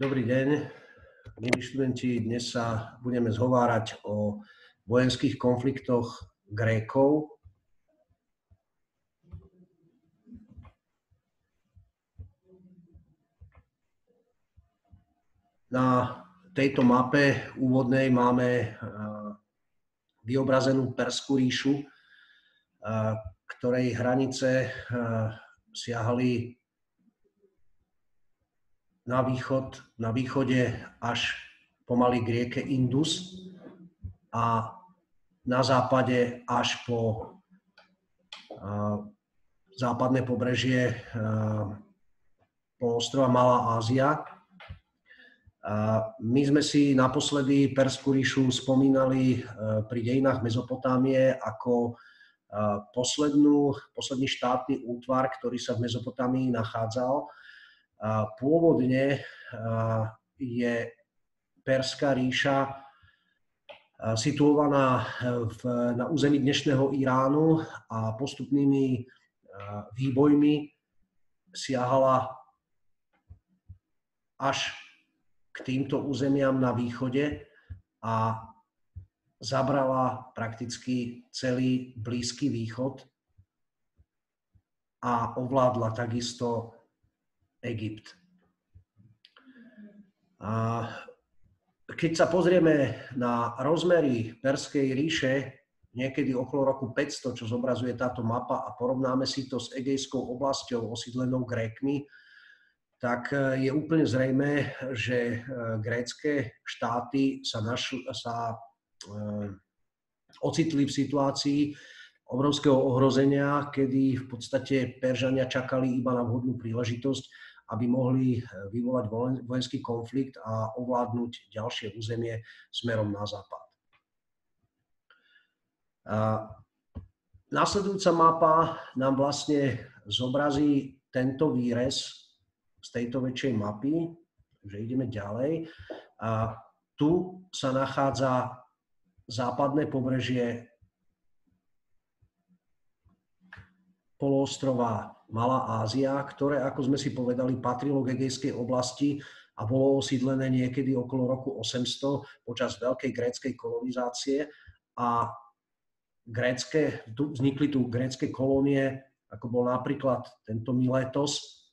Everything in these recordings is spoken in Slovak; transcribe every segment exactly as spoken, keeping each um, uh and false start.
Dobrý deň, milí študenti. Dnes sa budeme zhovárať o vojenských konfliktoch Grékov. Na tejto mape úvodnej máme vyobrazenú Perskú ríšu, ktorej hranice siahali na východ, na východe až pomaly k rieke Indus a na západe až po uh, západné pobrežie uh, poloostrova Malá Ázia. Uh, my sme si naposledy Perskú ríšu spomínali uh, pri dejinách Mezopotámie ako uh, poslednú, posledný štátny útvar, ktorý sa v Mezopotámii nachádzal. Pôvodne je Perská ríša situovaná v, na území dnešného Iránu a postupnými vývojmi siahala až k týmto územiam na východe a zabrala prakticky celý Blízky východ a ovládla takisto Egypt. A keď sa pozrieme na rozmery Perskej ríše, niekedy okolo roku päťsto, čo zobrazuje táto mapa, a porovnáme si to s Egejskou oblasťou osídlenou Grékmi, tak je úplne zrejmé, že grécke štáty sa, našli, sa e, ocitli v situácii obrovského ohrozenia, kedy v podstate Peržania čakali iba na vhodnú príležitosť, aby mohli vyvolať vojenský konflikt a ovládnuť ďalšie územie smerom na západ. Nasledujúca mapa nám vlastne zobrazí tento výrez z tejto väčšej mapy, že ideme ďalej. A tu sa nachádza západné pobrežie poloostrova Malá Ázia, ktoré, ako sme si povedali, patrilo k Egejskej oblasti a bolo osídlené niekedy okolo roku osemsto počas veľkej gréckej kolonizácie. A grécke, tu, vznikli tu grécke kolónie, ako bol napríklad tento Milétos,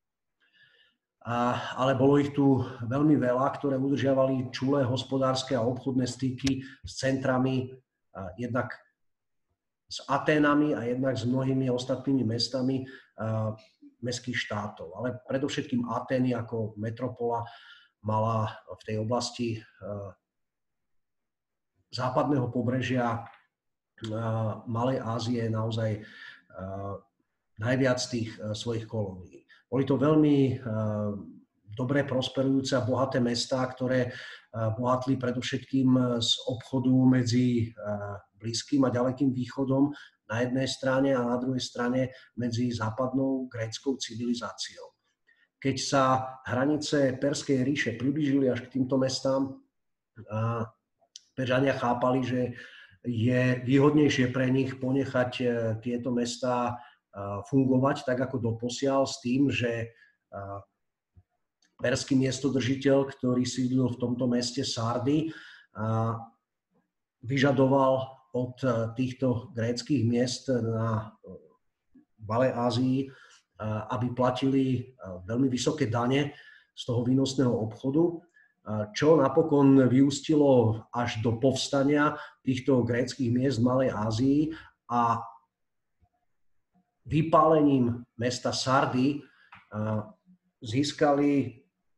a, ale bolo ich tu veľmi veľa, ktoré udržiavali čulé hospodárske a obchodné styky s centrami a, jednak s Aténami a jednak s mnohými ostatnými mestami uh, mestských štátov. Ale predovšetkým Atény ako metropola mala v tej oblasti uh, západného pobrežia uh, Malej Ázie naozaj uh, najviac tých uh, svojich kolónií. Boli to veľmi uh, dobre prosperujúce a bohaté mestá, ktoré uh, bohatli predovšetkým z obchodu medzi uh, Blízkym a ďalekým východom na jednej strane a na druhej strane medzi západnou gréckou civilizáciou. Keď sa hranice Perskej ríše priblížili až k týmto mestám, Peržania chápali, že je výhodnejšie pre nich ponechať tieto mestá fungovať tak ako doposiaľ, s tým, že perský miestodržiteľ, ktorý sídlil v tomto meste Sardy, vyžadoval od týchto gréckych miest na Malej Ázii, aby platili veľmi vysoké dane z toho výnosného obchodu, čo napokon vyústilo až do povstania týchto gréckych miest v Malej Ázii a vypálením mesta Sardy získali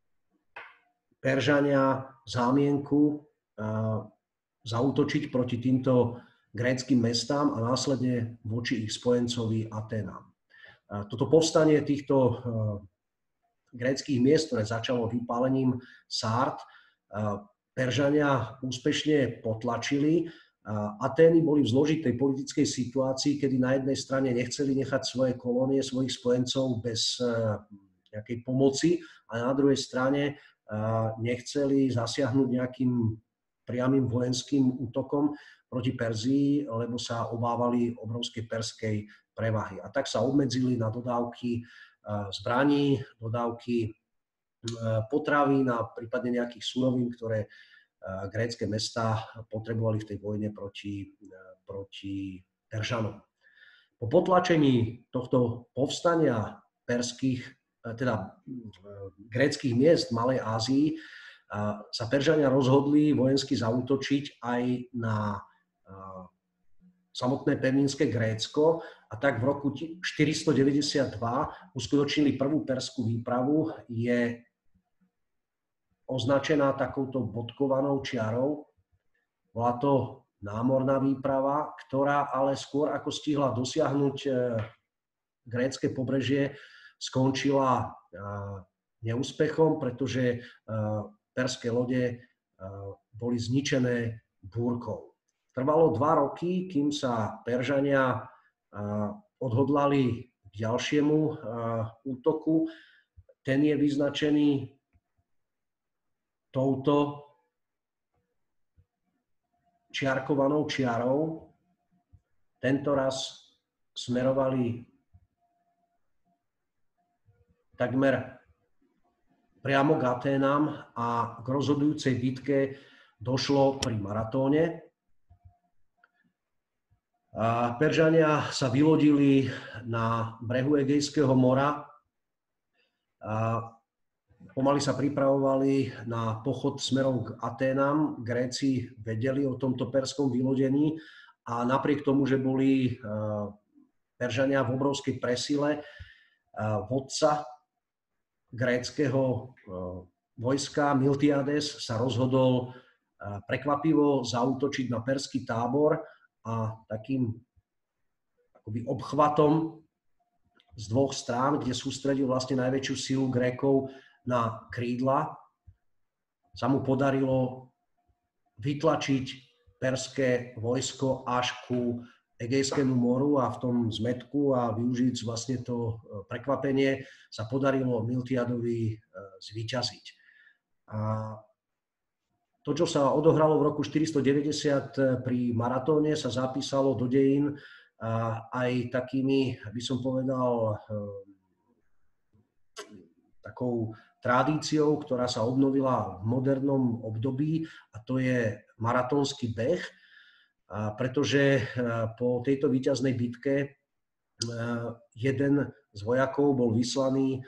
Peržania zámienku zaútočiť proti týmto gréckym mestám a následne voči ich spojencovi Aténám. Toto povstanie týchto gréckych miest, ktoré začalo vypálením Sárd, Peržania úspešne potlačili. Atény boli v zložitej politickej situácii, kedy na jednej strane nechceli nechať svoje kolónie, svojich spojencov bez nejakej pomoci a na druhej strane nechceli zasiahnuť nejakým priamym vojenským útokom proti Perzii, lebo sa obávali obrovskej perskej prevahy. A tak sa obmedzili na dodávky zbraní, dodávky potravín a prípadne nejakých surovín, ktoré grécke mestá potrebovali v tej vojne proti, proti Peržanom. Po potlačení tohto povstania perských, teda gréckych miest v Malej Ázii sa Peržania rozhodli vojensky zaútočiť aj na samotné pevninské Grécko a tak v roku štyristodeväťdesiatdva uskutočnili prvú perskú výpravu. Je označená takouto bodkovanou čiarou. Bola to námorná výprava, ktorá ale skôr ako stihla dosiahnuť grécke pobrežie, skončila neúspechom, pretože perské lode boli zničené búrkou. Trvalo dva roky, kým sa Peržania odhodlali k ďalšiemu útoku. Ten je vyznačený touto čiarkovanou čiarou. Tento raz smerovali takmer priamo k Aténam a k rozhodujúcej bitke došlo pri Maratóne. A Peržania sa vylodili na brehu Egejského mora a pomaly sa pripravovali na pochod smerom k Aténam. Gréci vedeli o tomto perskom vylodení a napriek tomu, že boli Peržania v obrovskej presile, vodca gréckeho vojska Miltiades sa rozhodol prekvapivo zaútočiť na perský tábor a takým akoby obchvatom z dvoch strán, kde sústredil vlastne najväčšiu silu Grékov na krídla, sa mu podarilo vytlačiť perské vojsko až ku Egejskému moru a v tom zmätku a využiť vlastne to prekvapenie sa podarilo Miltiadovi zvíťaziť. A to, čo sa odohralo v roku štyristodeväťdesiat pri Maratóne, sa zapísalo do dejín aj takými, by som povedal, takou tradíciou, ktorá sa obnovila v modernom období, a to je maratónsky beh, pretože po tejto víťaznej bitke jeden z vojakov bol vyslaný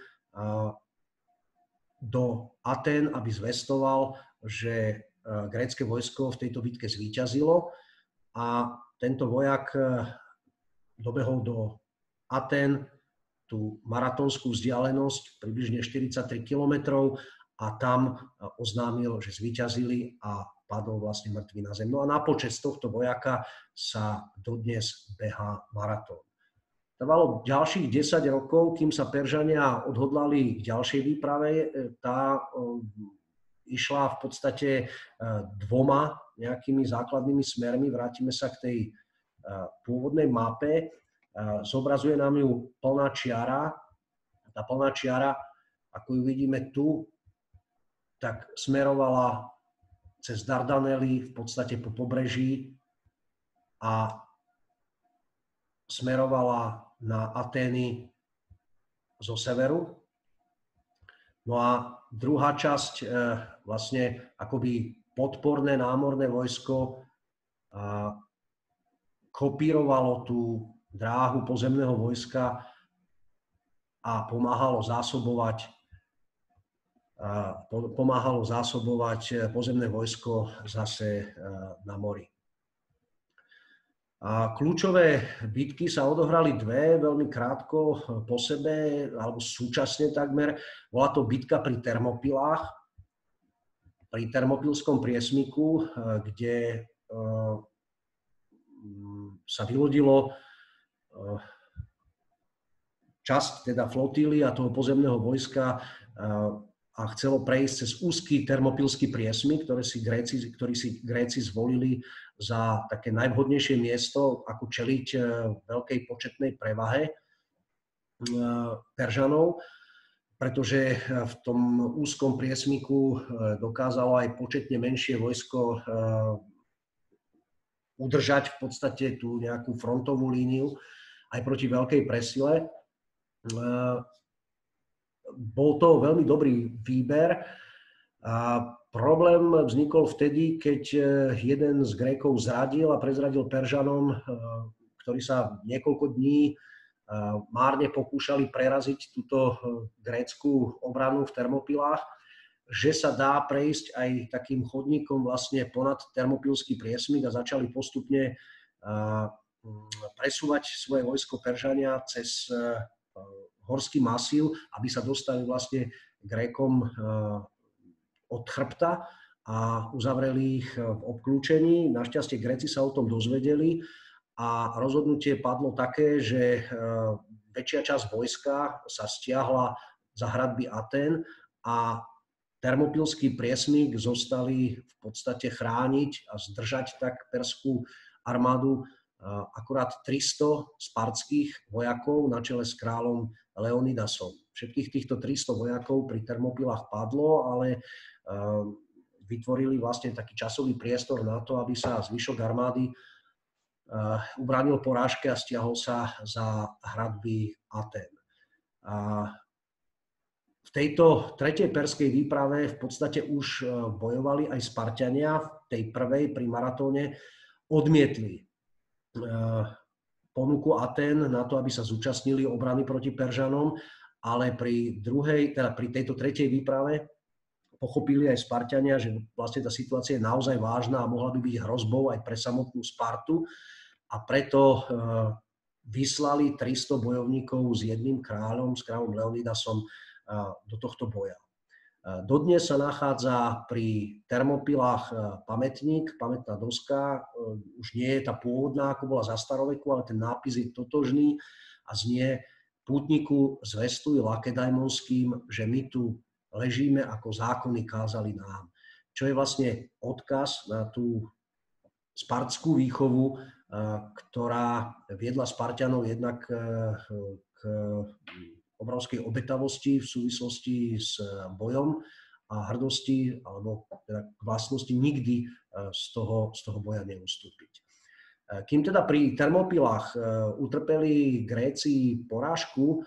do Atén, aby zvestoval, že grécke vojsko v tejto bitke zvíťazilo, a tento vojak dobehol do Atén tú maratónskú vzdialenosť približne štyridsaťtri kilometrov a tam oznámil, že zvíťazili, a padol vlastne mŕtvý na zem. No a na počesť tohto vojaka sa dodnes behá maratón. Trvalo ďalších desať rokov, kým sa Peržania odhodlali k ďalšej výprave. Tá išla v podstate dvoma nejakými základnými smermi. Vrátime sa k tej pôvodnej mape. Zobrazuje nám ju plná čiara. Tá plná čiara, ako ju vidíme tu, tak smerovala cez Dardanely v podstate po pobreží a smerovala na Atény zo severu. No a druhá časť, vlastne akoby podporné námorné vojsko, kopírovalo tú dráhu pozemného vojska a pomáhalo zásobovať, pomáhalo zásobovať pozemné vojsko zase na mori. A kľúčové bitky sa odohrali dve, veľmi krátko po sebe, alebo súčasne takmer. Bola to bitka pri Termopilách, pri Termopilskom priesmiku, kde sa vylodilo časť teda flotíly a toho pozemného vojska a chcelo prejsť cez úzky Termopilský priesmik, ktorý si Gréci, ktorý si Gréci zvolili za také najvhodnejšie miesto, ako čeliť veľkej početnej prevahe Peržanov, pretože v tom úzkom priesmiku dokázalo aj početne menšie vojsko udržať v podstate tú nejakú frontovú líniu aj proti veľkej presile. bol to veľmi dobrý výber. A problém vznikol vtedy, keď jeden z Grékov zradil a prezradil Peržanom, ktorí sa niekoľko dní márne pokúšali preraziť túto grécku obranu v Termopilách, že sa dá prejsť aj takým chodníkom vlastne ponad Termopilský priesmyk a začali postupne presúvať svoje vojsko Peržania cez horský masív, aby sa dostali vlastne Grékom od chrbta a uzavreli ich v obklúčení. Našťastie Gréci sa o tom dozvedeli a rozhodnutie padlo také, že väčšia časť vojska sa stiahla za hradby Atén a Termopilský priesmyk zostali v podstate chrániť a zdržať tak perskú armádu akurát tristo spartských vojakov na čele s kráľom Leonidasom. Všetkých týchto tristo vojakov pri Termopilách padlo, ale vytvorili vlastne taký časový priestor na to, aby sa zvyšok armády ubránil porážke a stiahol sa za hradby Atén. V tejto tretej perskej výprave v podstate už bojovali aj Spartania. V tej prvej pri Maratóne odmietli ponuku Atén na to, aby sa zúčastnili obrany proti Peržanom, ale pri druhej, teda pri tejto tretej výprave pochopili aj Spartania, že vlastne tá situácia je naozaj vážna a mohla by byť hrozbou aj pre samotnú Spartu a preto vyslali tristo bojovníkov s jedným kráľom, s kráľom Leonidasom do tohto boja. Dodnes sa nachádza pri Termopilách pamätník, pamätná doska, už nie je tá pôvodná, ako bola za staroveku, ale ten nápis je totožný a znie: Pútniku zvestuj Lakedajmonským, že my tu ležíme, ako zákony kázali nám. Čo je vlastne odkaz na tú spartskú výchovu, ktorá viedla Spartanov jednak k obrovskej obetavosti v súvislosti s bojom a hrdosti, alebo teda k vlastnosti nikdy z toho, z toho boja neustúpiť. Kým teda pri Termopilách utrpeli Gréci porážku,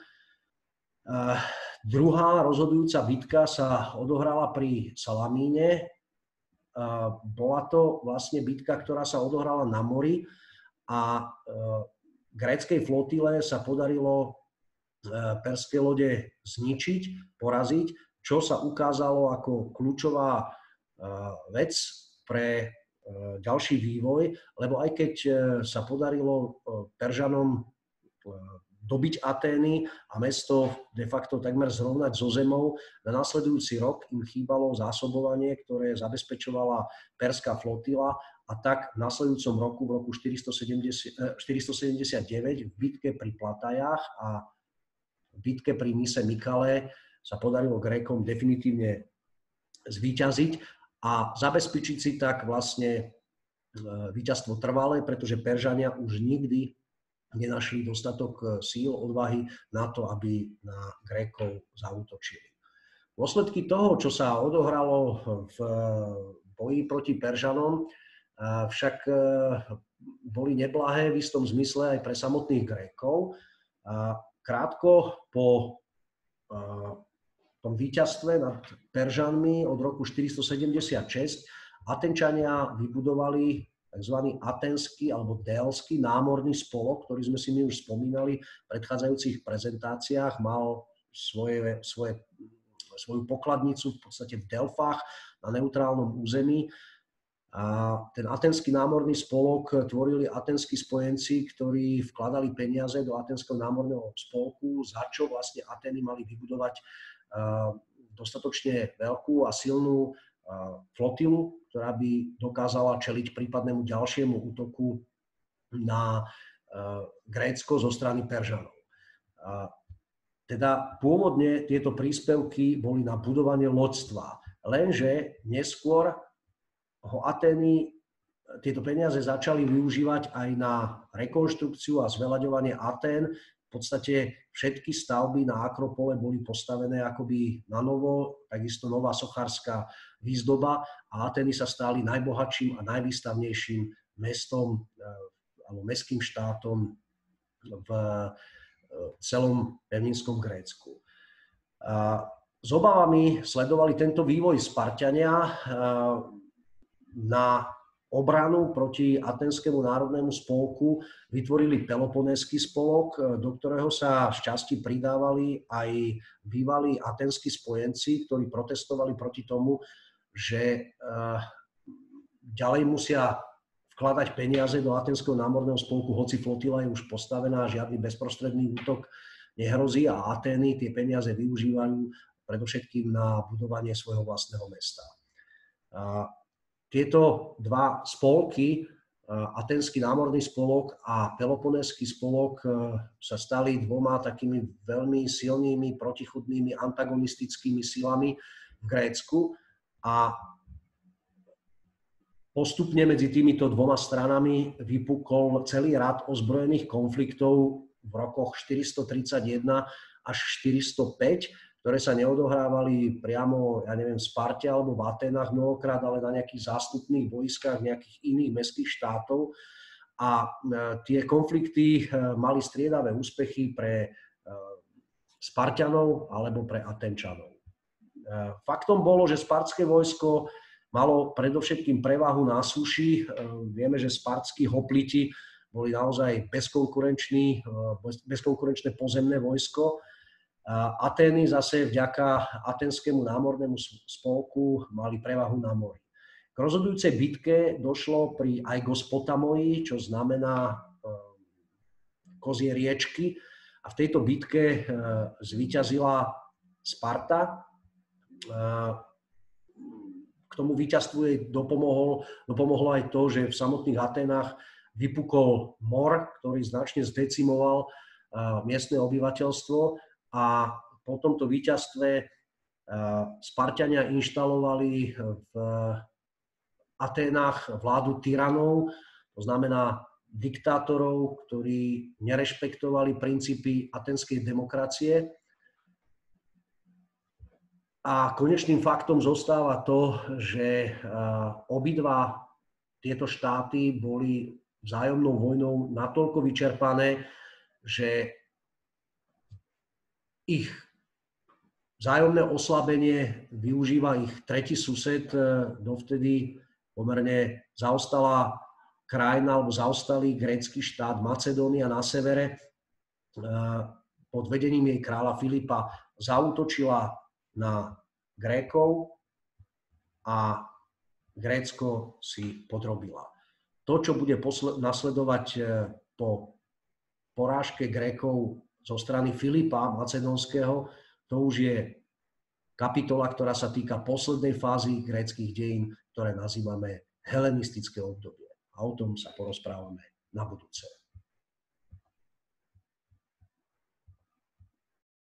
druhá rozhodujúca bitka sa odohrala pri Salamíne. Bola to vlastne bitka, ktorá sa odohrala na mori a gréckej flotile sa podarilo perské lode zničiť, poraziť, čo sa ukázalo ako kľúčová vec pre ďalší vývoj, lebo aj keď sa podarilo Peržanom dobiť Atény a mesto de facto takmer zrovnať so zemou, na nasledujúci rok im chýbalo zásobovanie, ktoré zabezpečovala perská flotila, a tak v nasledujúcom roku, v roku štyristosedemdesiatdeväť, v bitke pri Platajách a v bitke pri mise Mykale sa podarilo Grékom definitívne zvíťaziť a zabezpečiť si tak vlastne víťazstvo trvalé, pretože Peržania už nikdy nenašli dostatok síl, odvahy na to, aby na Grékov zaútočili. Dôsledky toho, čo sa odohralo v boji proti Peržanom, však boli neblahé v istom zmysle aj pre samotných Grékov. Krátko po tom víťazstve nad Peržanmi od roku štyristosedemdesiatšesť Atenčania vybudovali tzv. Aténsky alebo Délsky námorný spolok, ktorý sme si my už spomínali v predchádzajúcich prezentáciách. Mal svoje, svoje, svoju pokladnicu v podstate v Delfách na neutrálnom území. A ten Aténsky námorný spolok tvorili aténski spojenci, ktorí vkladali peniaze do Aténskeho námorného spolku, za čo vlastne Atény mali vybudovať dostatočne veľkú a silnú flotilu, ktorá by dokázala čeliť prípadnému ďalšiemu útoku na Grécko zo strany Peržanov. Teda pôvodne tieto príspevky boli na budovanie loďstva, lenže neskôr ho Atény tieto peniaze začali využívať aj na rekonštrukciu a zveľaďovanie Atén. V podstate všetky stavby na Akropole boli postavené akoby na novo, takisto nová sochárska výzdoba a Atény sa stali najbohatším a najvýstavnejším mestom alebo mestským štátom v celom pevninskom Grécku. S obavami sledovali tento vývoj Sparťania na obranu proti Atenskému národnému spolku, vytvorili Peloponéský spolok, do ktorého sa šťastí pridávali aj bývalí atenskí spojenci, ktorí protestovali proti tomu, že ďalej musia vkladať peniaze do Atenského námorného spolku, hoci flotila je už postavená, žiadny bezprostredný útok nehrozí a Atény tie peniaze využívajú predovšetkým na budovanie svojho vlastného mesta. Tieto dva spolky, Atenský námorný spolok a Peloponéský spolok, sa stali dvoma takými veľmi silnými, protichudnými, antagonistickými silami v Grécku a postupne medzi týmito dvoma stranami vypukol celý rad ozbrojených konfliktov v rokoch štyristotridsaťjeden až štyristopäť, ktoré sa neodohrávali priamo, ja neviem, v Sparte alebo v Aténach mnohokrát, ale na nejakých zástupných vojskách nejakých iných mestských štátov. A tie konflikty mali striedavé úspechy pre Sparťanov alebo pre Atenčanov. Faktom bolo, že spartské vojsko malo predovšetkým prevahu na súši. Vieme, že spartskí hopliti boli naozaj bezkonkurenčný, bezkonkurenčné pozemné vojsko. Atény zase vďaka Atenskému námornému spolku mali prevahu na mori. K rozhodujúcej bitke došlo pri Aigospotamoji, čo znamená kozie riečky. A v tejto bitke zvíťazila Sparta. K tomu víťazstvu jej dopomohol, dopomohlo aj to, že v samotných Aténach vypukol mor, ktorý značne zdecimoval miestne obyvateľstvo. A po tomto víťazstve Sparťania inštalovali v Aténach vládu tyranov, to znamená diktátorov, ktorí nerešpektovali princípy atenskej demokracie. A konečným faktom zostáva to, že obidva tieto štáty boli vzájomnou vojnou natoľko vyčerpané, že ich vzájomné oslabenie využíva ich tretí sused, dovtedy pomerne zaostalá krajina alebo zaostalý grécky štát Macedónia na severe. Pod vedením jej kráľa Filipa zaútočila na Grékov a Grécko si podrobila. To, čo bude nasledovať po porážke Grékov zo strany Filipa Macedónskeho, to už je kapitola, ktorá sa týka poslednej fázy gréckych dejín, ktoré nazývame helenistické obdobie. A o tom sa porozprávame na budúce.